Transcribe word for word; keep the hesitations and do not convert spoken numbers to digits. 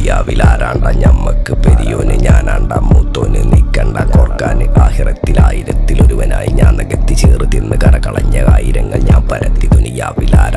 ദുനിയാവിലാരാണ്ട ഞമ്മക്ക് പെരിയോന് ഞാനാണ്ട മൂത്തോന് നിക്കണ്ട കോർക്കാന് ആഹിറത്തിൽ ആയിരത്തിലൊരുവനായി ഞാൻ നകത്തി ചേറ് തിന്ന് കരകളഞ്ഞ ആയിരങ്ങൾ ഞാൻ പരത്തി ദുനിയാവിലാരാണ്ട